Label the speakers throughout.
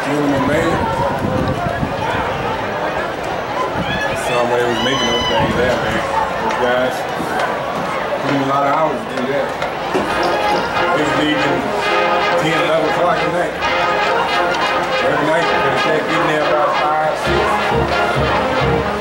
Speaker 1: Gentleman made it. Somebody was making those things there, man. Those guys put in a lot of hours to do that. They was leaving 10, 11 o'clock at night. Every night, because they getting there about 5, 6.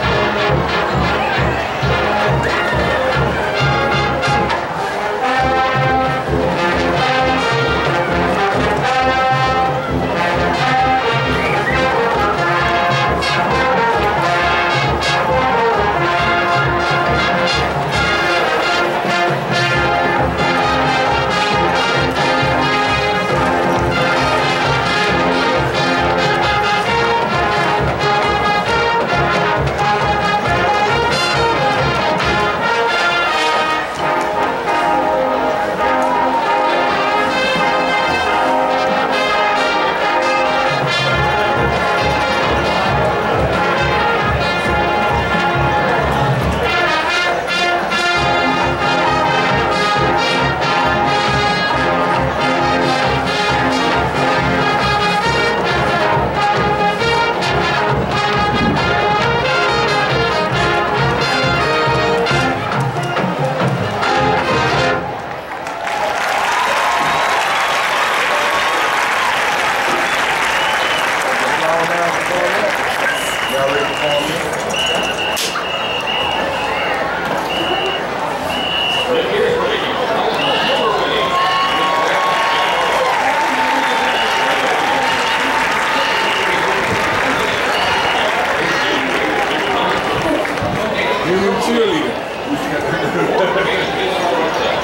Speaker 1: Cheerleader.